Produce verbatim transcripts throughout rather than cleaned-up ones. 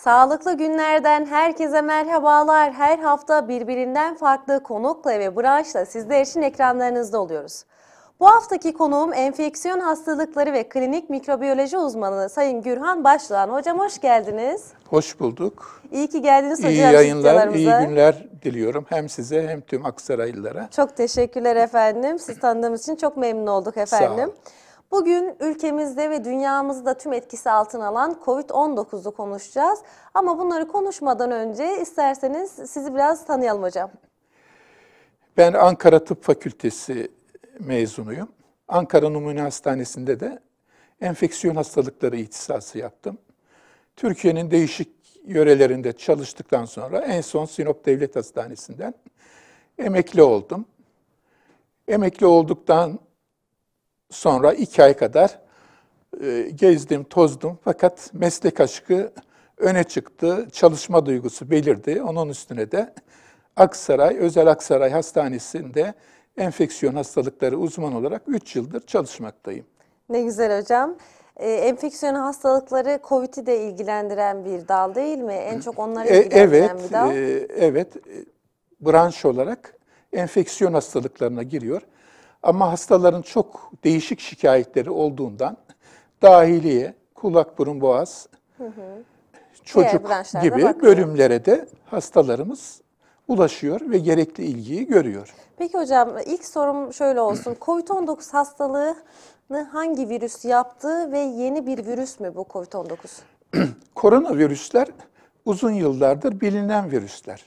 Sağlıklı günlerden herkese merhabalar. Her hafta birbirinden farklı konukla ve branşla sizler için ekranlarınızda oluyoruz. Bu haftaki konuğum enfeksiyon hastalıkları ve klinik mikrobiyoloji uzmanı Sayın Gürhan Başdoğan. Hocam hoş geldiniz. Hoş bulduk. İyi ki geldiniz hocam. İyi yayınlar, iyi günler diliyorum. Hem size hem tüm Aksaraylılara. Çok teşekkürler efendim. Sizi tanıdığımız için çok memnun olduk efendim. Sağ olun. Bugün ülkemizde ve dünyamızda tüm etkisi altına alan kovid on dokuzu konuşacağız. Ama bunları konuşmadan önce isterseniz sizi biraz tanıyalım hocam. Ben Ankara Tıp Fakültesi mezunuyum. Ankara Numune Hastanesi'nde de enfeksiyon hastalıkları ihtisası yaptım. Türkiye'nin değişik yörelerinde çalıştıktan sonra en son Sinop Devlet Hastanesi'nden emekli oldum. Emekli olduktan sonra iki ay kadar e, gezdim, tozdum. Fakat meslek aşkı öne çıktı, çalışma duygusu belirdi. Onun üstüne de Aksaray, Özel Aksaray Hastanesi'nde enfeksiyon hastalıkları uzmanı olarak üç yıldır çalışmaktayım. Ne güzel hocam. Ee, enfeksiyon hastalıkları kovid'i de ilgilendiren bir dal değil mi? En çok onları ilgilendiren evet, bir dal. E, evet, branş olarak enfeksiyon hastalıklarına giriyor. Ama hastaların çok değişik şikayetleri olduğundan dahiliye, kulak, burun, boğaz, hı hı. çocuk gibi bakıyor. Bölümlere de hastalarımız ulaşıyor ve gerekli ilgiyi görüyor. Peki hocam ilk sorum şöyle olsun. kovid on dokuz hastalığını hangi virüs yaptı ve yeni bir virüs mü bu kovid on dokuz? Koronavirüsler uzun yıllardır bilinen virüsler.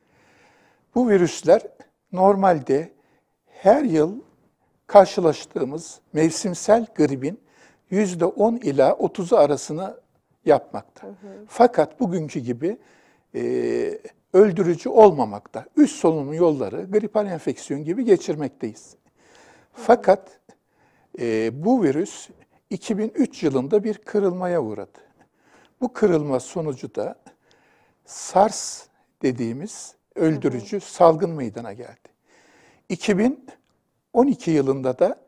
Bu virüsler normalde her yıl karşılaştığımız mevsimsel gripin yüzde on ila otuzu arasını yapmakta. Hı hı. Fakat bugünkü gibi e, öldürücü olmamakta. Üst solunum yolları, gripal enfeksiyon gibi geçirmekteyiz. Hı hı. Fakat e, bu virüs iki bin üç yılında bir kırılmaya uğradı. Bu kırılma sonucu da SARS dediğimiz öldürücü hı hı. salgın meydana geldi. iki bin on iki yılında da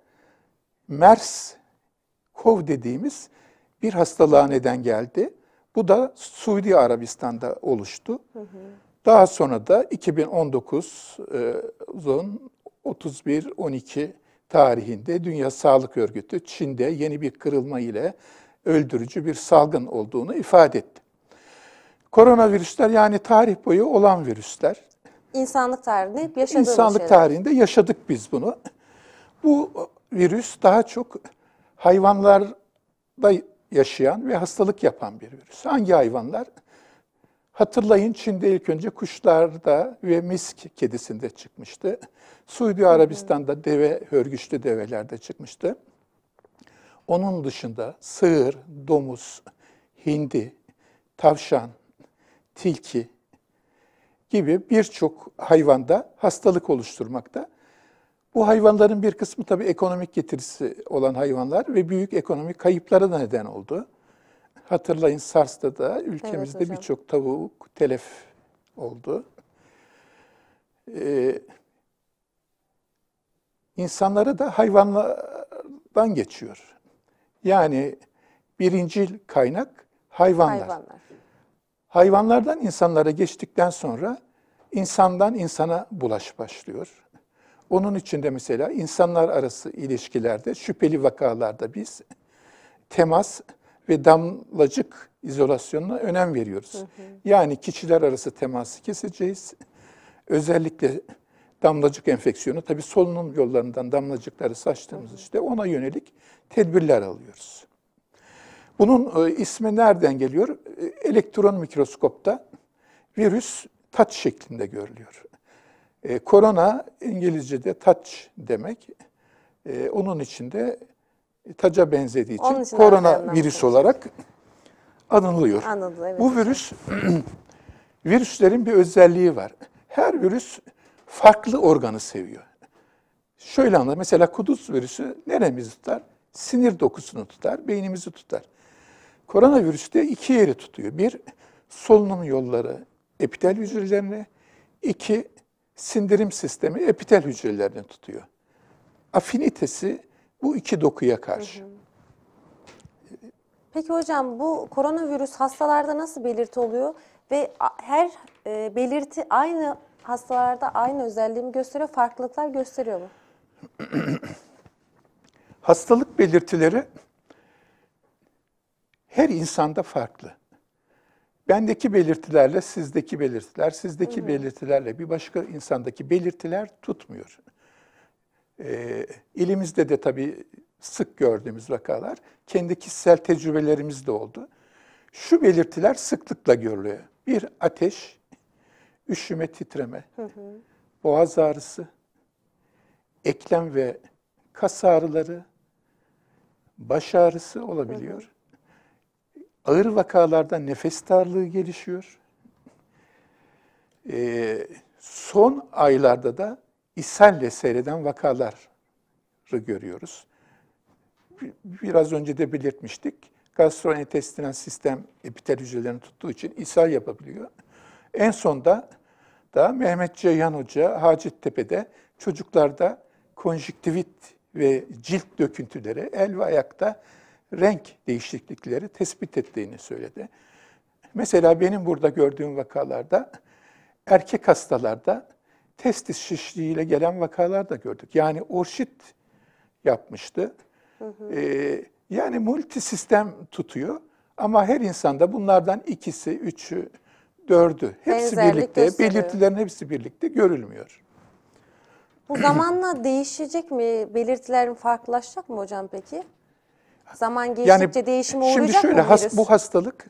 MERS-CoV dediğimiz bir hastalığa neden geldi. Bu da Suudi Arabistan'da oluştu. Hı hı. Daha sonra da iki bin on dokuzun otuz bir on iki tarihinde Dünya Sağlık Örgütü Çin'de yeni bir kırılma ile öldürücü bir salgın olduğunu ifade etti. Koronavirüsler yani tarih boyu olan virüsler. İnsanlık tarihinde hep yaşadığımız İnsanlık şeyler. tarihinde yaşadık biz bunu. Bu virüs daha çok hayvanlarda yaşayan ve hastalık yapan bir virüs. Hangi hayvanlar? Hatırlayın Çin'de ilk önce kuşlarda ve misk kedisinde çıkmıştı. Suudi Arabistan'da deve, hörgüçlü develerde çıkmıştı. Onun dışında sığır, domuz, hindi, tavşan, tilki gibi birçok hayvanda hastalık oluşturmakta. Bu hayvanların bir kısmı tabii ekonomik getirisi olan hayvanlar ve büyük ekonomik kayıplara da neden oldu. Hatırlayın SARS'ta da ülkemizde evet, birçok tavuk telef oldu. Ee, insanlara da hayvanlardan geçiyor. Yani birincil kaynak hayvanlar. hayvanlar. Hayvanlardan insanlara geçtikten sonra insandan insana bulaş başlıyor. Onun için de mesela insanlar arası ilişkilerde, şüpheli vakalarda biz temas ve damlacık izolasyonuna önem veriyoruz. Hı hı. Yani kişiler arası teması keseceğiz. Özellikle damlacık enfeksiyonu, tabii solunum yollarından damlacıkları saçtığımız hı hı. işte ona yönelik tedbirler alıyoruz. Bunun e, ismi nereden geliyor? E, elektron mikroskopta virüs taç şeklinde görülüyor. E, korona İngilizce'de touch demek. E, onun içinde taca benzediği için, için korona virüs olarak anılıyor. Anladım, evet. Bu virüs, virüslerin bir özelliği var. Her virüs farklı organı seviyor. Şöyle anla, mesela kuduz virüsü neremizi tutar? Sinir dokusunu tutar, beynimizi tutar. Koronavirüs de iki yeri tutuyor. Bir, solunum yolları epitel hücrelerini, iki, sindirim sistemi epitel hücrelerini tutuyor. Afinitesi bu iki dokuya karşı. Hı hı. Peki hocam bu koronavirüs hastalarda nasıl belirti oluyor ve her e, belirti aynı hastalarda aynı özelliği mi gösteriyor, farklılıklar gösteriyor mu? Hastalık belirtileri her insanda farklı. Bendeki belirtilerle sizdeki belirtiler, sizdeki hı hı. belirtilerle bir başka insandaki belirtiler tutmuyor. Ee, ilimizde de tabii sık gördüğümüz vakalar, kendi kişisel tecrübelerimiz de oldu. Şu belirtiler sıklıkla görülüyor. Bir, ateş, üşüme, titreme, hı hı. boğaz ağrısı, eklem ve kas ağrıları, baş ağrısı olabiliyor. Hı hı. Ağır vakalarda nefes darlığı gelişiyor. Ee, son aylarda da ishalle seyreden vakaları görüyoruz. Biraz önce de belirtmiştik. Gastrointestinal sistem epitel hücrelerini tuttuğu için ishal yapabiliyor. En sonda da Mehmet Ceyhan Hoca Hacettepe'de çocuklarda konjüktivit ve cilt döküntüleri, el ve ayakta renk değişiklikleri tespit ettiğini söyledi. Mesela benim burada gördüğüm vakalarda erkek hastalarda testis şişliğiyle gelen vakalar da gördük. Yani orşit yapmıştı. Hı hı. Ee, yani multisistem tutuyor ama her insanda bunlardan ikisi, üçü, dördü hepsi Benzerlik birlikte, gösteriyor. Belirtilerin hepsi birlikte görülmüyor. Bu zamanla değişecek mi? Belirtilerin farklılaşacak mı hocam peki? Zaman geçtikçe yani, değişime uğrayacak şimdi şöyle, mı virüs? Bu hastalık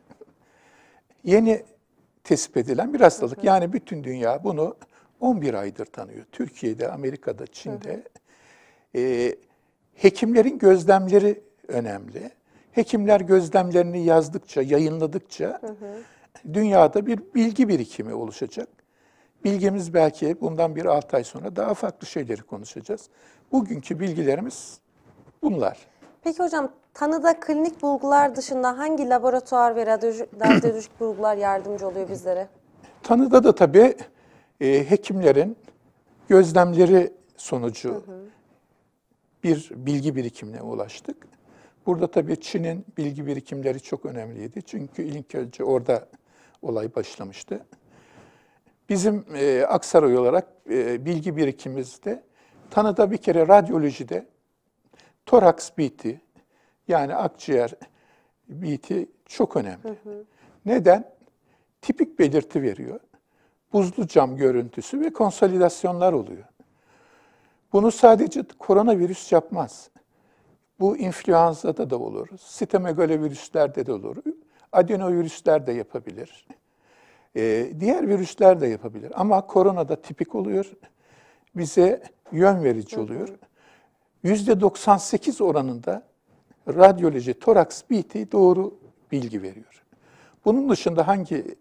yeni tespit edilen bir hastalık. Hı hı. Yani bütün dünya bunu on bir aydır tanıyor. Türkiye'de, Amerika'da, Çin'de. Hı hı. E, hekimlerin gözlemleri önemli. Hekimler gözlemlerini yazdıkça, yayınladıkça hı hı. dünyada bir bilgi birikimi oluşacak. Bilgimiz belki bundan bir altı ay sonra daha farklı şeyleri konuşacağız. Bugünkü bilgilerimiz bunlar. Peki hocam, tanıda klinik bulgular dışında hangi laboratuvar ve radyolojik bulgular yardımcı oluyor bizlere? Tanıda da tabii e, hekimlerin gözlemleri sonucu hı hı. bir bilgi birikimine ulaştık. Burada tabii Çin'in bilgi birikimleri çok önemliydi. Çünkü ilk önce orada olay başlamıştı. Bizim e, Aksaray olarak e, bilgi birikimimizde tanıda bir kere radyolojide toraks B T, yani akciğer B T çok önemli. Hı hı. Neden? Tipik belirti veriyor. Buzlu cam görüntüsü ve konsolidasyonlar oluyor. Bunu sadece koronavirüs yapmaz. Bu influenza'da da olur, sitomegalovirüslerde de olur, adenovirüsler de yapabilir. Ee, diğer virüsler de yapabilir. Ama koronada tipik oluyor, bize yön verici oluyor. yüzde doksan sekiz oranında radyoloji, toraks B T doğru bilgi veriyor. Bunun dışında hangi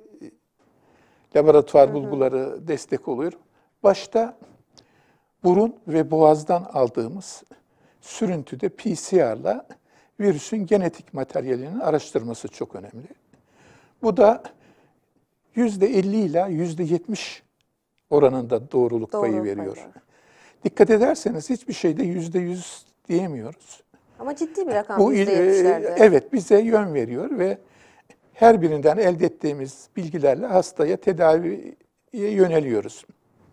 laboratuvar hı hı. bulguları destek oluyor? Başta burun ve boğazdan aldığımız sürüntüde P C R'la virüsün genetik materyalinin araştırması çok önemli. Bu da yüzde elli ila yüzde yetmiş oranında doğruluk Doğru payı veriyor. Payı. Dikkat ederseniz hiçbir şeyde yüzde yüz diyemiyoruz. Ama ciddi bir rakam Bu, yüzde yetmişlerde. Evet, bize yön veriyor ve her birinden elde ettiğimiz bilgilerle hastaya tedaviye yöneliyoruz.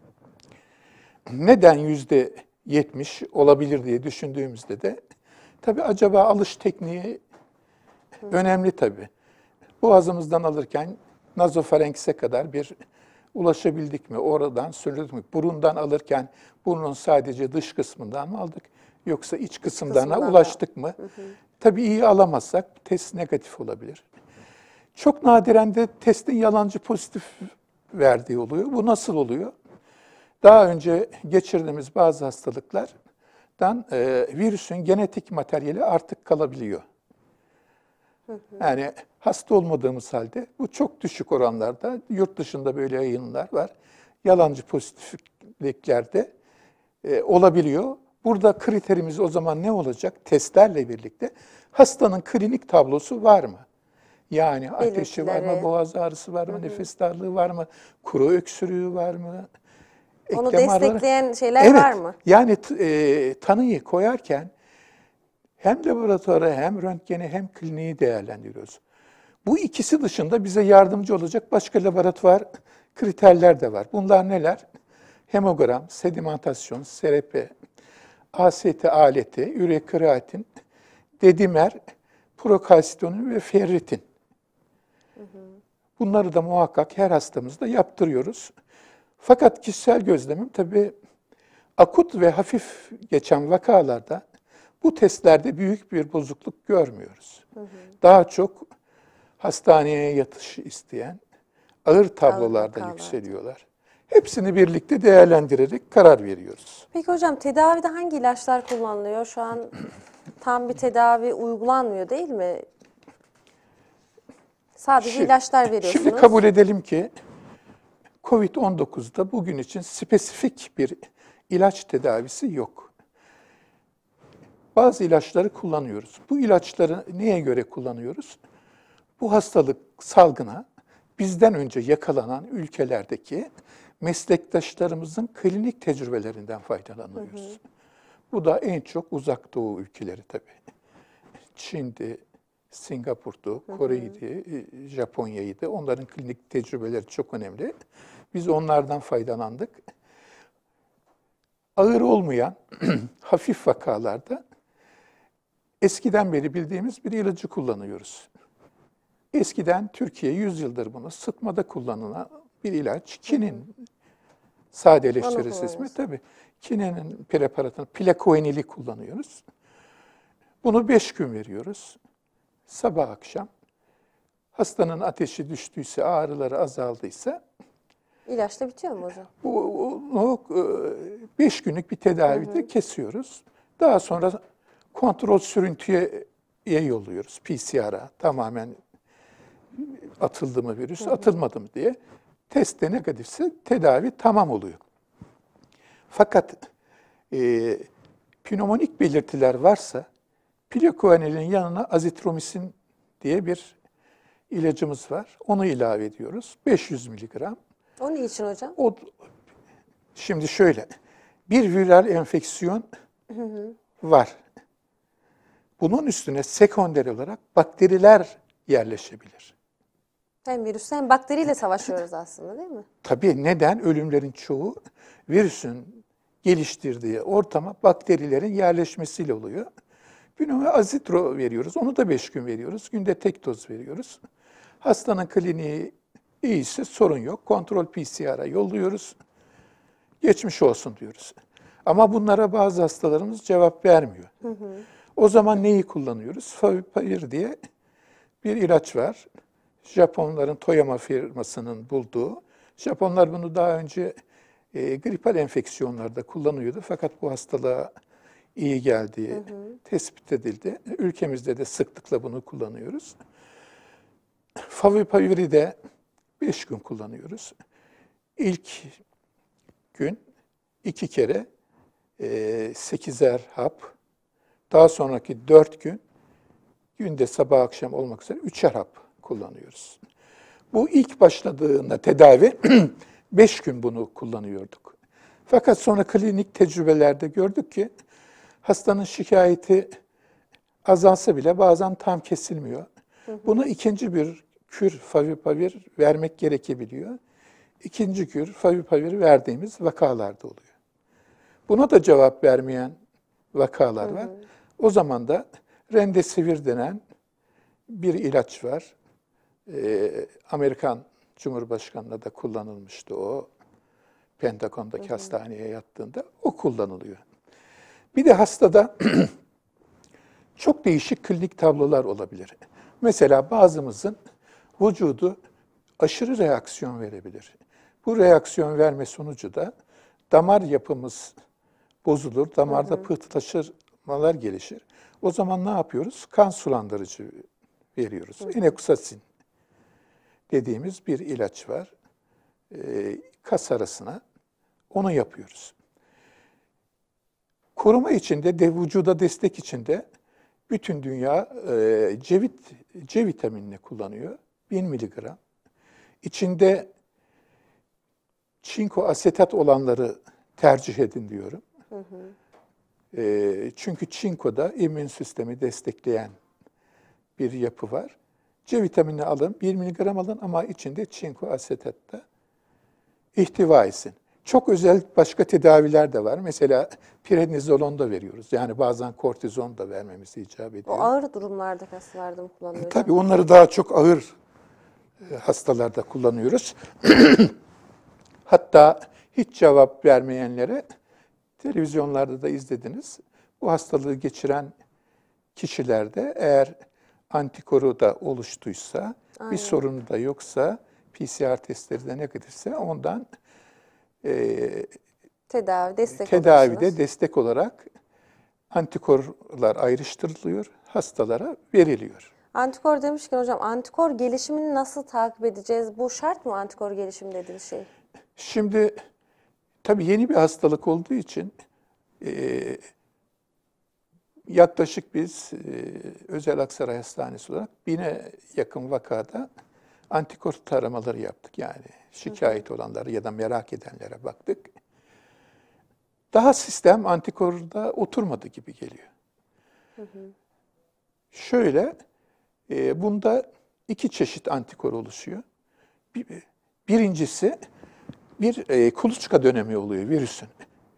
Neden yüzde yetmiş olabilir diye düşündüğümüzde de tabii acaba alış tekniği Hı. önemli tabii. Boğazımızdan alırken nazofarenks'e kadar bir ulaşabildik mi? Oradan sürdük mü? Burundan alırken burnun sadece dış kısmından mı aldık? Yoksa iç kısımlarına Kısımdan ulaştık da. mı? Hı hı. Tabii iyi alamazsak test negatif olabilir. Çok nadiren de testin yalancı pozitif verdiği oluyor. Bu nasıl oluyor? Daha önce geçirdiğimiz bazı hastalıklardan e, virüsün genetik materyali artık kalabiliyor. Hı hı. Yani hasta olmadığımız halde bu çok düşük oranlarda, yurt dışında böyle yayınlar var. Yalancı pozitifliklerde e, olabiliyor. Burada kriterimiz o zaman ne olacak? Testlerle birlikte hastanın klinik tablosu var mı? Yani ateşi var mı, boğaz ağrısı var mı, hı hı. nefes darlığı var mı, kuru öksürüğü var mı? Onu destekleyen ağrıları. şeyler evet, var mı? Yani e, tanıyı koyarken Hem laboratuvarı, hem röntgeni, hem kliniği değerlendiriyoruz. Bu ikisi dışında bize yardımcı olacak başka laboratuvar kriterler de var. Bunlar neler? Hemogram, sedimentasyon, S R P, A S T aleti, ürekreatin, dedimer, prokalsitonin ve ferritin. Bunları da muhakkak her hastamızda yaptırıyoruz. Fakat kişisel gözlemim tabii akut ve hafif geçen vakalarda bu testlerde büyük bir bozukluk görmüyoruz. Hı hı. Daha çok hastaneye yatış isteyen ağır tablolarda ağır yükseliyorlar. Hepsini birlikte değerlendirerek karar veriyoruz. Peki hocam, tedavide hangi ilaçlar kullanılıyor? Şu an tam bir tedavi uygulanmıyor değil mi? Sadece şimdi, ilaçlar veriyorsunuz. Şimdi kabul edelim ki kovid on dokuzda bugün için spesifik bir ilaç tedavisi yok. Bazı ilaçları kullanıyoruz. Bu ilaçları neye göre kullanıyoruz? Bu hastalık salgına bizden önce yakalanan ülkelerdeki meslektaşlarımızın klinik tecrübelerinden faydalanıyoruz. Hı hı. Bu da en çok Uzak Doğu ülkeleri tabii. Çin'di, Singapur'du, Kore'ydi, Japonya'ydı. Onların klinik tecrübeleri çok önemli. Biz onlardan faydalandık. Ağır olmayan hafif vakalarda eskiden beri bildiğimiz bir ilacı kullanıyoruz. Eskiden Türkiye yüz yıldır bunu sıtmada kullanılan bir ilaç. Kinin sadeleştiririz ismi. Tabii Kininin preparatını, plakoenili kullanıyoruz. Bunu beş gün veriyoruz. Sabah akşam. Hastanın ateşi düştüyse, ağrıları azaldıysa İlaçla bitiyor mu hocam? Bunu beş günlük bir tedavide hı hı. kesiyoruz. Daha sonra kontrol sürüntüye yolluyoruz. P C R'a tamamen atıldı mı virüs, hı hı. atılmadı mı diye. Testte negatifse tedavi tamam oluyor. Fakat e, pnömonik belirtiler varsa plakoenilin yanına azitromisin diye bir ilacımız var. Onu ilave ediyoruz. beş yüz miligram. O ne için hocam? O, şimdi şöyle, bir viral enfeksiyon hı hı. var. Bunun üstüne sekonder olarak bakteriler yerleşebilir. Hem virüs hem bakteriyle savaşıyoruz aslında değil mi? Tabii neden? Ölümlerin çoğu virüsün geliştirdiği ortama bakterilerin yerleşmesiyle oluyor. Buna azitro veriyoruz. Onu da beş gün veriyoruz. Günde tek doz veriyoruz. Hastanın kliniği iyiyse sorun yok. Kontrol P C R'a yolluyoruz. Geçmiş olsun diyoruz. Ama bunlara bazı hastalarımız cevap vermiyor. Hı hı. O zaman neyi kullanıyoruz? Favipiravir diye bir ilaç var. Japonların Toyama firmasının bulduğu. Japonlar bunu daha önce e, gripal enfeksiyonlarda kullanıyordu. Fakat bu hastalığa iyi geldiği hı hı. tespit edildi. Ülkemizde de sıklıkla bunu kullanıyoruz. Favipiraviri de beş gün kullanıyoruz. İlk gün iki kere e, sekizer hap, daha sonraki dört gün günde sabah akşam olmak üzere üçer hap kullanıyoruz. Bu ilk başladığında tedavi beş gün bunu kullanıyorduk. Fakat sonra klinik tecrübelerde gördük ki hastanın şikayeti azalsa bile bazen tam kesilmiyor. Hı hı. Buna ikinci bir kür favipiravir vermek gerekebiliyor. İkinci kür favipiravir verdiğimiz vakalarda oluyor. Buna da cevap vermeyen vakalar var. Hı hı. O zaman da Remdesivir denen bir ilaç var. Ee, Amerikan Cumhurbaşkanı'na da kullanılmıştı o. Pentagon'daki hı hı. hastaneye yattığında o kullanılıyor. Bir de hastada çok değişik klinik tablolar olabilir. Mesela bazımızın vücudu aşırı reaksiyon verebilir. Bu reaksiyon verme sonucu da damar yapımız bozulur, damarda hı hı. pıhtılaşmalar gelişir. O zaman ne yapıyoruz? Kan sulandırıcı veriyoruz. Hı hı. Eneksacin dediğimiz bir ilaç var. Ee, kas arasına onu yapıyoruz. Koruma içinde de vücuda destek içinde bütün dünya e, C, vit, C vitaminini kullanıyor. bin miligram. İçinde çinko asetat olanları tercih edin diyorum. Hı hı. E, çünkü çinkoda immün sistemi destekleyen bir yapı var. C vitamini alın, bir miligram alın ama içinde çinko asetatta ihtiva etsin. Çok özel başka tedaviler de var. Mesela prednizolon da veriyoruz. Yani bazen kortizon da vermemiz icap ediyor. O ağır durumlarda, hastalarda mı kullanılıyor? Tabii onları daha çok ağır hastalarda kullanıyoruz. Hatta hiç cevap vermeyenlere, televizyonlarda da izlediniz, bu hastalığı geçiren kişilerde eğer antikoru da oluştuysa, Aynen. bir sorunu da yoksa, P C R testleri de negatifse ondan e, tedavi destek tedavide destek olarak antikorlar ayrıştırılıyor, hastalara veriliyor. Antikor demişken hocam, antikor gelişimini nasıl takip edeceğiz? Bu şart mı, antikor gelişimi dediğiniz şey? Şimdi tabii yeni bir hastalık olduğu için e, yaklaşık biz e, Özel Aksaray Hastanesi olarak bine yakın vakada antikor taramaları yaptık. Yani şikayet olanları ya da merak edenlere baktık. Daha sistem antikorda oturmadı gibi geliyor. Hı hı. Şöyle, e, bunda iki çeşit antikor oluşuyor. Bir, birincisi bir e, kuluçka dönemi oluyor virüsün.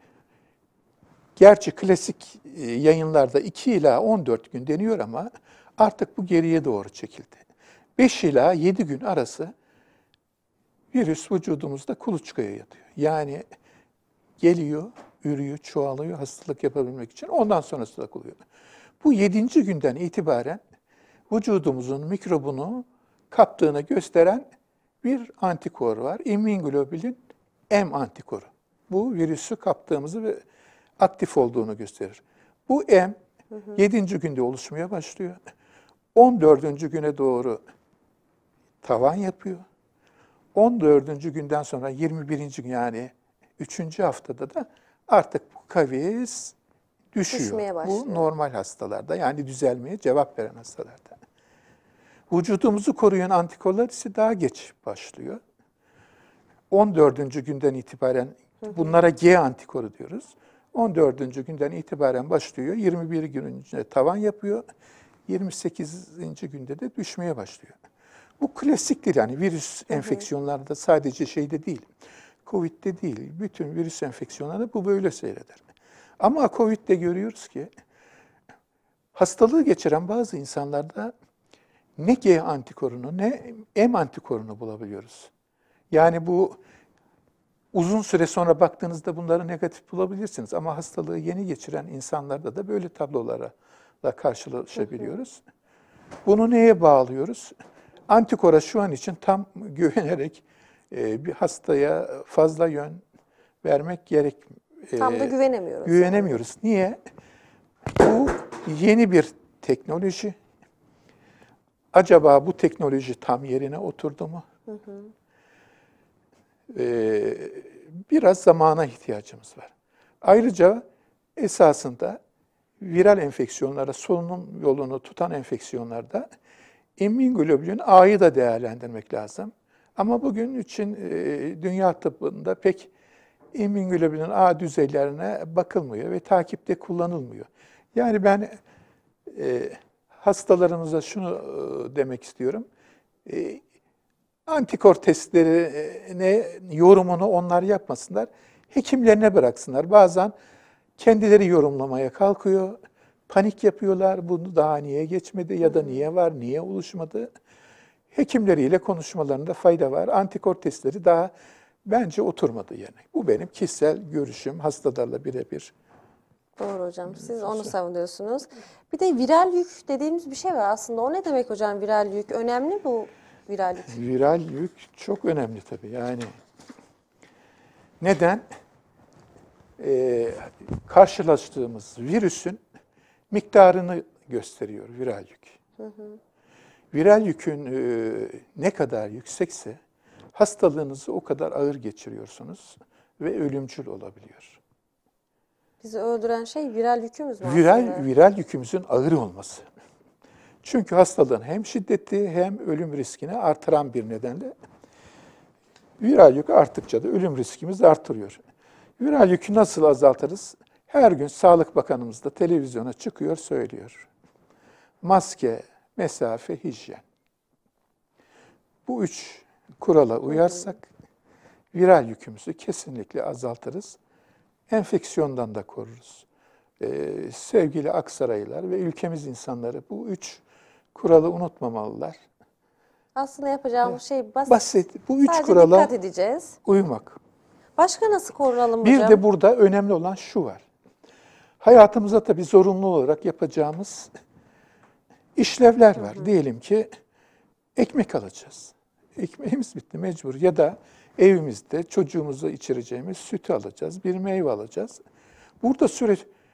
Gerçi klasik e, yayınlarda iki ila on dört gün deniyor ama artık bu geriye doğru çekildi. beş ila yedi gün arası virüs vücudumuzda kuluçkaya yatıyor. Yani geliyor, ürüyor, çoğalıyor hastalık yapabilmek için. Ondan sonra hastalık oluyor. Bu yedinci günden itibaren vücudumuzun mikrobunu kaptığını gösteren bir antikor var. İmmünoglobulin M antikoru. Bu virüsü kaptığımızı ve aktif olduğunu gösterir. Bu M yedinci günde oluşmaya başlıyor. on dördüncü güne doğru tavan yapıyor. on dördüncü günden sonra yirmi birinci gün yani üçüncü haftada da artık bu kavis düşüyor. Bu normal hastalarda yani düzelmeye cevap veren hastalarda. Vücudumuzu koruyan antikorlar ise daha geç başlıyor. on dördüncü günden itibaren bunlara G antikoru diyoruz. on dördüncü günden itibaren başlıyor. yirmi bir gün önce tavan yapıyor. yirmi sekizinci günde de düşmeye başlıyor. Bu klasiktir yani virüs enfeksiyonlarında sadece şeyde değil. Covid'de değil, bütün virüs enfeksiyonlarında bu böyle seyreder. Ama Covid'de görüyoruz ki hastalığı geçiren bazı insanlarda ne G antikorunu ne M antikorunu bulabiliyoruz. Yani bu uzun süre sonra baktığınızda bunları negatif bulabilirsiniz. Ama hastalığı yeni geçiren insanlarda da böyle tablolarla karşılaşabiliyoruz. Bunu neye bağlıyoruz? Antikora şu an için tam güvenerek e, bir hastaya fazla yön vermek gerek. E, tam da güvenemiyoruz. Güvenemiyoruz. Yani. Niye? Bu yeni bir teknoloji. Acaba bu teknoloji tam yerine oturdu mu? Hı hı. Ee, biraz zamana ihtiyacımız var. Ayrıca esasında viral enfeksiyonlara, solunum yolunu tutan enfeksiyonlarda immünoglobulin A'yı da değerlendirmek lazım. Ama bugün için e, dünya tıbbında pek immünoglobulin A düzeylerine bakılmıyor ve takipte kullanılmıyor. Yani ben e, hastalarımıza şunu e, demek istiyorum. E, antikor testlerine yorumunu onlar yapmasınlar. Hekimlerine bıraksınlar. Bazen kendileri yorumlamaya kalkıyor. Panik yapıyorlar. Bunu daha niye geçmedi ya da niye var, niye oluşmadı? Hekimleriyle konuşmalarında fayda var. Antikor testleri daha bence oturmadı yani. Bu benim kişisel görüşüm. Hastalarla birebir. Doğru hocam. Siz onu savunuyorsunuz. Bir de viral yük dediğimiz bir şey var aslında. O ne demek hocam, viral yük? Önemli bu viral yük. Viral yük çok önemli tabii. Yani neden? Ee, karşılaştığımız virüsün miktarını gösteriyor viral yük. Hı hı. Viral yükün e, ne kadar yüksekse hastalığınızı o kadar ağır geçiriyorsunuz ve ölümcül olabiliyor. Bizi öldüren şey viral yükümüz mü viral, aslında? Viral yükümüzün ağır olması. Çünkü hastalığın hem şiddeti hem ölüm riskini artıran bir nedenle viral yük arttıkça da ölüm riskimizi artırıyor. Viral yükü nasıl azaltırız? Her gün Sağlık Bakanımız da televizyona çıkıyor, söylüyor. Maske, mesafe, hijyen. Bu üç kurala uyarsak viral yükümüzü kesinlikle azaltırız. Enfeksiyondan da koruruz. Ee, sevgili Aksaraylılar ve ülkemiz insanları bu üç kuralı unutmamalılar. Aslında yapacağımız şey basit. Basit. Bu üç Sadece kurala dikkat edeceğiz. uymak. Başka nasıl korunalım Bir hocam? de burada önemli olan şu var. Hayatımıza tabii zorunlu olarak yapacağımız işlevler var. Hı hı. Diyelim ki ekmek alacağız. Ekmeğimiz bitti mecbur. Ya da evimizde çocuğumuza içireceğimiz sütü alacağız. Bir meyve alacağız. Burada süre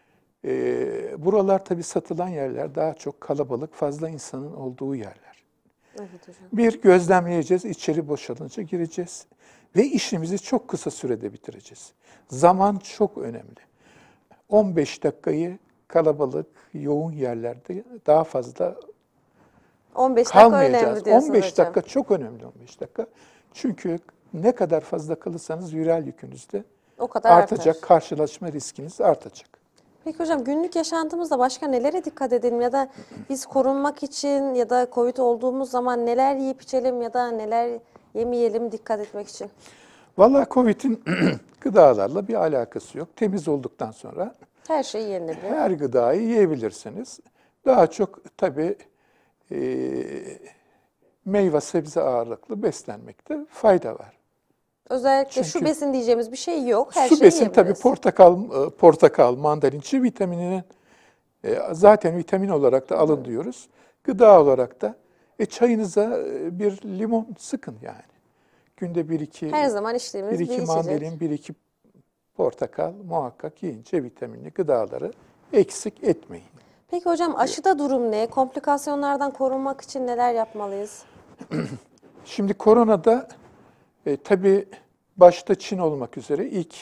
e, buralar tabii satılan yerler daha çok kalabalık, fazla insanın olduğu yerler. Evet hocam. Bir gözlemleyeceğiz, içeri boşalınca gireceğiz ve işimizi çok kısa sürede bitireceğiz. Zaman çok önemli. on beş dakikayı kalabalık, yoğun yerlerde daha fazla on beş dakika önemli kalmayacağız. diyorsunuz on beş hocam. dakika çok önemli on beş dakika. Çünkü ne kadar fazla kalırsanız viral yükünüz de o kadar artacak, artar. karşılaşma riskiniz artacak. Peki hocam günlük yaşantımızda başka nelere dikkat edelim ya da biz korunmak için ya da Covid olduğumuz zaman neler yiyip içelim ya da neler yemeyelim dikkat etmek için? Vallahi Covid'in gıdalarla bir alakası yok. Temiz olduktan sonra Her şey yenilebilir. her gıdayı yiyebilirsiniz. Daha çok tabii e, meyve sebze ağırlıklı beslenmekte fayda var. Özellikle Çünkü şu besin diyeceğimiz bir şey yok. Her Su şeyi besin tabii yiyebiliriz. portakal, portakal, mandalin, C vitamininin e, zaten vitamin olarak da alın diyoruz. Gıda olarak da e, çayınıza e, bir limon sıkın yani. Günde bir iki, Her zaman içtiğimiz bir bir iki içecek. mandalin, bir iki portakal muhakkak yiyin. C vitaminli gıdaları eksik etmeyin. Peki hocam aşıda durum ne? Komplikasyonlardan korunmak için neler yapmalıyız? Şimdi koronada e, tabii başta Çin olmak üzere ilk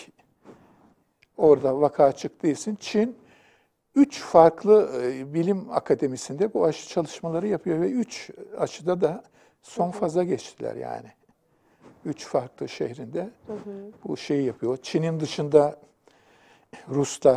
orada vaka çıktığı için Çin üç farklı e, bilim akademisinde bu aşı çalışmaları yapıyor ve üç aşıda da son faza geçtiler yani. Üç farklı şehrinde hı hı. bu şeyi yapıyor. Çin'in dışında Ruslar,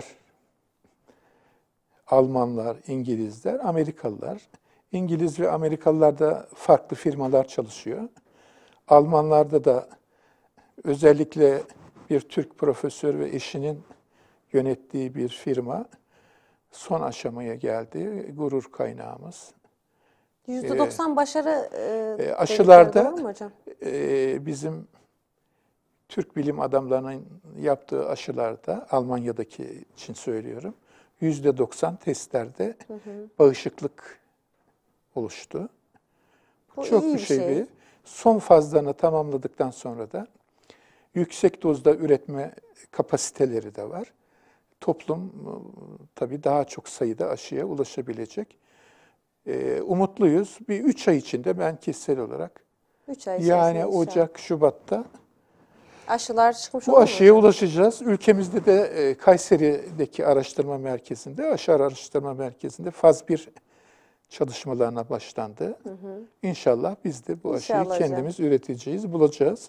Almanlar, İngilizler, Amerikalılar. İngiliz ve Amerikalılar da farklı firmalar çalışıyor. Almanlarda da özellikle bir Türk profesör ve eşinin yönettiği bir firma son aşamaya geldi. Gurur kaynağımız. yüzde doksan ee, başarı e, aşılarda doğru mu hocam? E, bizim Türk bilim adamlarının yaptığı aşılarda, Almanya'daki için söylüyorum, yüzde doksan testlerde hı hı. bağışıklık oluştu. Bu çok iyi bir şey. şey. Son fazlarını tamamladıktan sonra da yüksek dozda üretme kapasiteleri de var. Toplum tabii daha çok sayıda aşıya ulaşabilecek. Ee, umutluyuz. Bir üç ay içinde ben kişisel olarak üç ay yani Ocak, Şubat'ta aşılar çıkmış bu aşıya hocam? ulaşacağız. Ülkemizde de e, Kayseri'deki araştırma merkezinde, aşı araştırma merkezinde faz bir çalışmalarına başlandı. Hı hı. İnşallah biz de bu İnşallah aşıyı kendimiz hocam. üreteceğiz, bulacağız.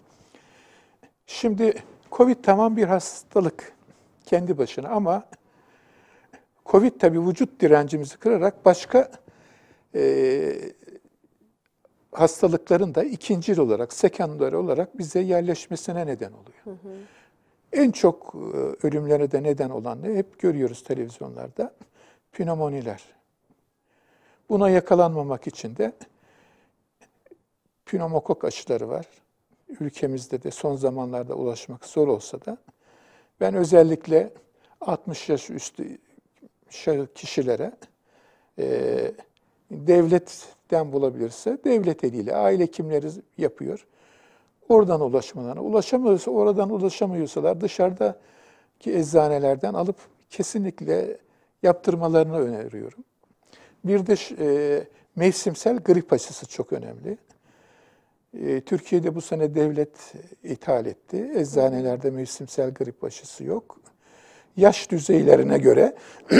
Şimdi Covid tamam bir hastalık kendi başına ama Covid tabii vücut direncimizi kırarak başka e, hastalıkların da ikincil olarak, sekonder olarak bize yerleşmesine neden oluyor. Hı hı. En çok ölümlere de neden olan ne? Hep görüyoruz televizyonlarda. Pnömoniler. Buna yakalanmamak için de pneumokok aşıları var. Ülkemizde de son zamanlarda ulaşmak zor olsa da ben özellikle altmış yaş üstü kişilere e, devletten bulabilirse devlet eliyle aile hekimleri yapıyor. Oradan ulaşmalarına. Ulaşamıyorsa, oradan ulaşamıyorsalar dışarıdaki eczanelerden alıp kesinlikle yaptırmalarını öneriyorum. Bir de e, mevsimsel grip aşısı çok önemli. E, Türkiye'de bu sene devlet ithal etti. Eczanelerde mevsimsel grip aşısı yok. Yaş düzeylerine göre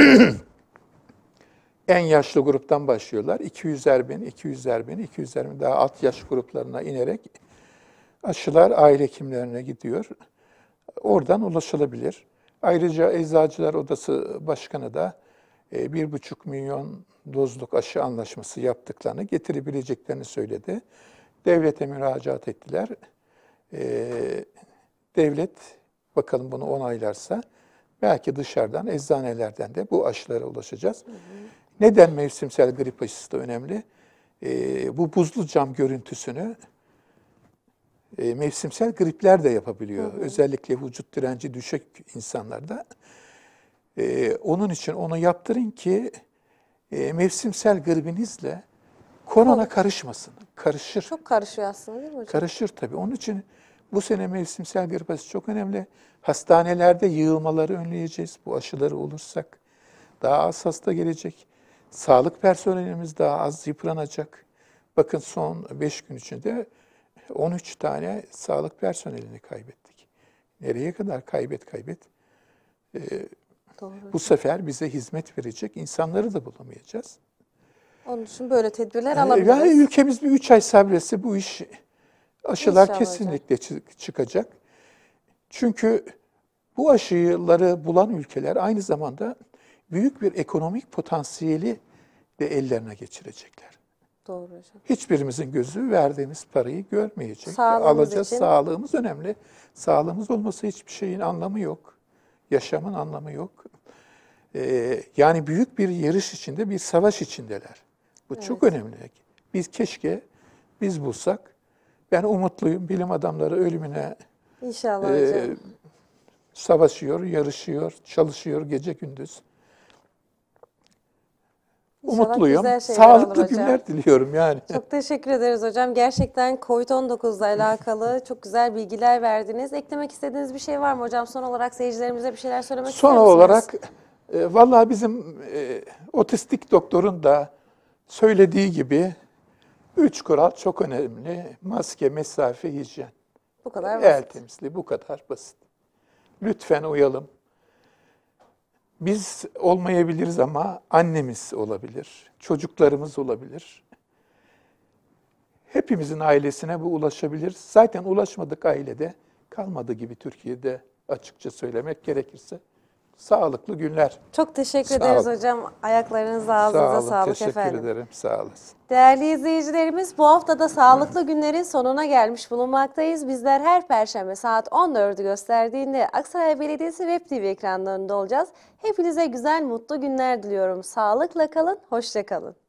en yaşlı gruptan başlıyorlar. iki yüzer bin, iki yüzer bin, iki yüzer bin daha alt yaş gruplarına inerek aşılar aile hekimlerine gidiyor. Oradan ulaşılabilir. Ayrıca Eczacılar Odası Başkanı da e, bir buçuk milyon dozluk aşı anlaşması yaptıklarını, getirebileceklerini söyledi. Devlete müracaat ettiler. E, devlet bakalım bunu onaylarsa belki dışarıdan, eczanelerden de bu aşılara ulaşacağız. Hı hı. Neden mevsimsel grip aşısı da önemli? E, bu buzlu cam görüntüsünü e, mevsimsel gripler de yapabiliyor. Hı hı. Özellikle vücut direnci düşük insanlarda. E, onun için onu yaptırın ki e, mevsimsel gribinizle korona Olur. karışmasın. Karışır. Çok karışıyor aslında değil mi hocam? Karışır tabii. Onun için bu sene mevsimsel grip aşısı çok önemli. Hastanelerde yığılmaları önleyeceğiz. Bu aşıları olursak daha az hasta gelecek. Sağlık personelimiz daha az yıpranacak. Bakın son beş gün içinde on üç tane sağlık personelini kaybettik. Nereye kadar kaybet kaybet? Ee, Doğru. Bu sefer bize hizmet verecek insanları da bulamayacağız. Onun için böyle tedbirler alabiliriz. Yani ülkemiz bir üç ay sabretse bu iş, aşılar İnşallah kesinlikle hocam. çıkacak. Çünkü bu aşıları bulan ülkeler aynı zamanda büyük bir ekonomik potansiyeli de ellerine geçirecekler. Doğru hocam. Hiçbirimizin gözü verdiğimiz parayı görmeyecek. Sağlığımız Alacağız. için. Sağlığımız önemli. Sağlığımız olmasa hiçbir şeyin anlamı yok. Yaşamın anlamı yok. Ee, yani büyük bir yarış içinde, bir savaş içindeler. Bu evet. çok önemli. Biz keşke biz bulsak. Ben umutluyum. Bilim adamları ölümüne İnşallah e, hocam. savaşıyor, yarışıyor, çalışıyor gece gündüz. İnşallah umutluyum. Sağlıklı günler diliyorum yani. Çok teşekkür ederiz hocam. Gerçekten kovid on dokuz ile alakalı çok güzel bilgiler verdiniz. Eklemek istediğiniz bir şey var mı hocam? Son olarak seyircilerimize bir şeyler söylemek ister misiniz? Son olarak e, vallahi bizim e, otistik doktorun da söylediği gibi üç kural çok önemli. Maske, mesafe, hijyen. Bu kadar basit. El temizliği bu kadar basit. Lütfen uyalım. Biz olmayabiliriz ama annemiz olabilir, çocuklarımız olabilir. Hepimizin ailesine bu ulaşabilir. Zaten ulaşmadık ailede kalmadı gibi Türkiye'de açıkça söylemek gerekirse. Sağlıklı günler. Çok teşekkür Sağ ederiz olun. hocam. Ayaklarınıza, ağzınıza Sağ olun, sağlık teşekkür efendim. Teşekkür ederim. Sağ olasın. Değerli izleyicilerimiz, bu hafta da sağlıklı günlerin sonuna gelmiş bulunmaktayız. Bizler her perşembe saat on dördü gösterdiğinde Aksaray Belediyesi Web T V ekranlarında olacağız. Hepinize güzel, mutlu günler diliyorum. Sağlıkla kalın, hoşça kalın.